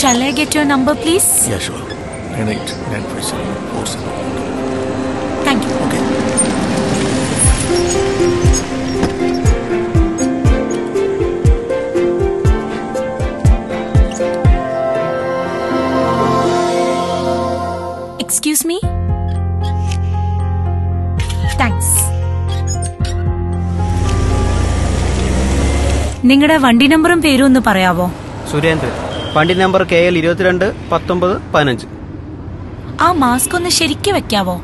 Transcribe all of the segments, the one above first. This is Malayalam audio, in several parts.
Shall I get your number, please? Yeah, sure. 98957447. Thank you. Okay. Excuse me? Thanks. നിങ്ങളുടെ വണ്ടി നമ്പറും പേരും ഒന്ന് പറയാവോ? സുരേന്ദ്രൻ. വണ്ടി നമ്പർ KL 221915. ആ മാസ്ക് ഒന്ന് ശരിക്കും വെക്കാവോ?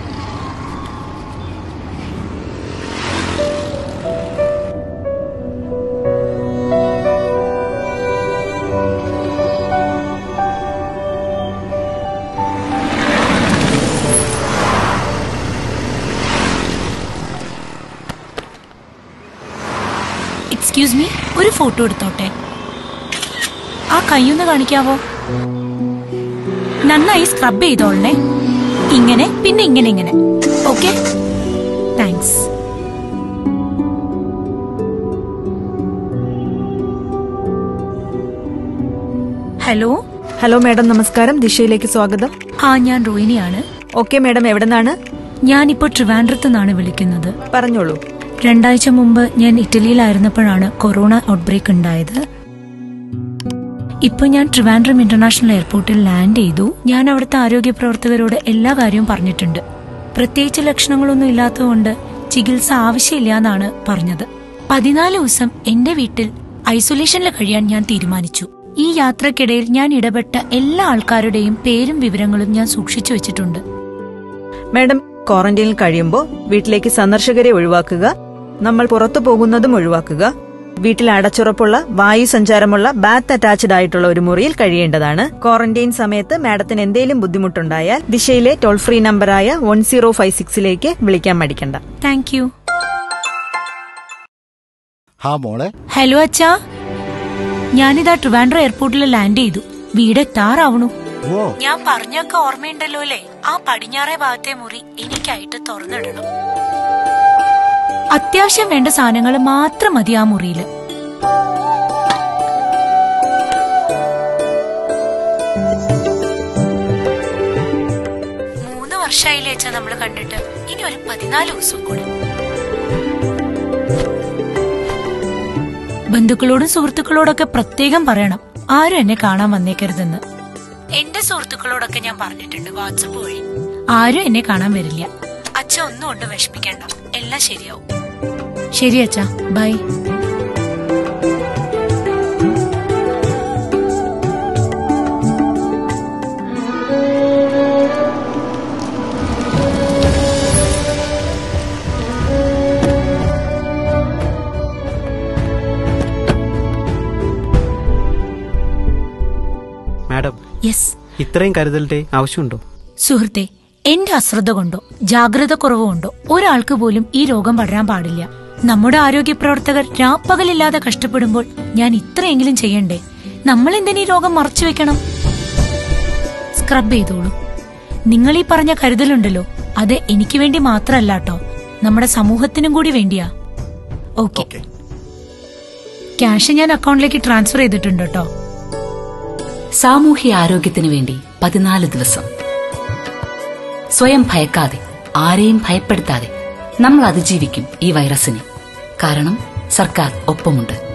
എക്സ്ക്യൂസ് മീ, ഒരു ഫോട്ടോ എടുത്തോട്ടെ. ആ കൈയൊന്ന് കാണിക്കാവോ? നന്നായി സ്ക്രബ് ചെയ്തോളണേ. ഇങ്ങനെ പിന്നെ ഇങ്ങനെ ഇങ്ങനെ. Okay, thanks. Hello. Hello madam, നമസ്കാരം. ദിശയിലേക്ക് സ്വാഗതം. ഞാൻ റോഹിണിയാണ്. Okay madam, എവിടെന്നാണ്? ഞാനിപ്പോ ട്രിവാൻഡ്രത്ത് നിന്നാണ് വിളിക്കുന്നത്. പറഞ്ഞോളൂ. 2 ആഴ്ച മുമ്പ് ഞാൻ ഇറ്റലിയിലായിരുന്നപ്പോഴാണ് കൊറോണ ഔട്ട്ബ്രേക്ക് ഉണ്ടായത്. ഇപ്പൊ ഞാൻ ട്രിവാൻഡ്രം ഇന്റർനാഷണൽ എയർപോർട്ടിൽ ലാൻഡ് ചെയ്തു. ഞാൻ അവിടുത്തെ ആരോഗ്യ പ്രവർത്തകരോട് എല്ലാ കാര്യവും പറഞ്ഞിട്ടുണ്ട്. പ്രത്യേകിച്ച് ലക്ഷണങ്ങളൊന്നും ഇല്ലാത്തതുകൊണ്ട് ചികിത്സ ആവശ്യമില്ല എന്നാണ് പറഞ്ഞത്. 14 ദിവസം എന്റെ വീട്ടിൽ ഐസൊലേഷനിൽ കഴിയാൻ ഞാൻ തീരുമാനിച്ചു. ഈ യാത്രക്കിടയിൽ ഞാൻ ഇടപെട്ട എല്ലാ ആൾക്കാരുടെയും പേരും വിവരങ്ങളും ഞാൻ സൂക്ഷിച്ചു വെച്ചിട്ടുണ്ട്. മാഡം, ക്വാറന്റൈനിൽ കഴിയുമ്പോൾ വീട്ടിലേക്ക് സന്ദർശകരെ ഒഴിവാക്കുക. നമ്മൾ പുറത്തു പോകുന്നതും ഒഴിവാക്കുക. വീട്ടിൽ അടച്ചുറപ്പുള്ള വായു സഞ്ചാരമുള്ള ബാത്ത് അറ്റാച്ച്ഡ് ആയിട്ടുള്ള ഒരു മുറിയിൽ കഴിയേണ്ടതാണ്. ക്വാറന്റൈൻ സമയത്ത് മാഡത്തിന് എന്തെങ്കിലും ബുദ്ധിമുട്ടുണ്ടായാൽ ദിശയിലെ ടോൾ ഫ്രീ നമ്പറായ 1056 വിളിക്കാൻ മടിക്കണ്ട. Thank you. ഹലോ അച്ഛാ, ഞാനിതാ ട്രിവാൻഡ്രം എയർപോർട്ടിൽ ലാൻഡ് ചെയ്തു. വീടെത്താറാവണു. ഞാൻ പറഞ്ഞൊക്കെ ഓർമ്മയുണ്ടല്ലോ അല്ലേ? ആ പടിഞ്ഞാറേ ഭാഗത്തെ മുറി എനിക്കായിട്ട് തുറന്നിടണം. അത്യാവശ്യം വേണ്ട സാധനങ്ങൾ മാത്രം മതി ആ മുറിയില്. മൂന്ന് വർഷമായില്ലേ അച്ഛാ നമ്മള് കണ്ടിട്ട്. ഇനി ഒരു 14 ദിവസം കൂടി. ബന്ധുക്കളോടും സുഹൃത്തുക്കളോടൊക്കെ പ്രത്യേകം പറയണം, ആരും എന്നെ കാണാൻ വന്നേക്കരുതെന്ന്. എന്റെ സുഹൃത്തുക്കളോടൊക്കെ ഞാൻ പറഞ്ഞിട്ടുണ്ട് വാട്സപ്പ് വഴി. ആരും എന്നെ കാണാൻ വരില്ല. അച്ഛ ഒന്നും കൊണ്ട് വിഷമിക്കണ്ട, എല്ലാം ശരിയാവും. ശരി അച്ഛാ, ബൈ. Madam, yes. ഇത്രയും കരുതലിന്റെ ആവശ്യമുണ്ടോ? സുഹൃത്തെ, എന്റെ അശ്രദ്ധ കൊണ്ടോ ജാഗ്രത കുറവുകൊണ്ടോ ഒരാൾക്ക് പോലും ഈ രോഗം പടരാൻ പാടില്ല. നമ്മുടെ ആരോഗ്യ പ്രവർത്തകർ രാപ്പകലില്ലാതെ കഷ്ടപ്പെടുമ്പോൾ ഞാൻ ഇത്രയെങ്കിലും ചെയ്യണ്ടേ? നമ്മൾ എന്തിനീ രോഗം മറച്ചു വെക്കണം? സ്ക്രബ് ചെയ്തോളൂ. നിങ്ങൾ ഈ പറഞ്ഞ കരുതലുണ്ടല്ലോ, അത് എനിക്ക് വേണ്ടി മാത്രമല്ല കേട്ടോ, നമ്മുടെ സമൂഹത്തിനും കൂടി വേണ്ടിയാ. ഓക്കെ, ക്യാഷ് ഞാൻ അക്കൗണ്ടിലേക്ക് ട്രാൻസ്ഫർ ചെയ്തിട്ടുണ്ട് കേട്ടോ. സാമൂഹ്യ ആരോഗ്യത്തിനു വേണ്ടി 14 ദിവസം. സ്വയം ഭയക്കാതെ, ആരെയും ഭയപ്പെടുത്താതെ നമ്മൾ അതിജീവിക്കും ഈ വൈറസിനെ. കാരണം സർക്കാർ ഒപ്പമുണ്ട്.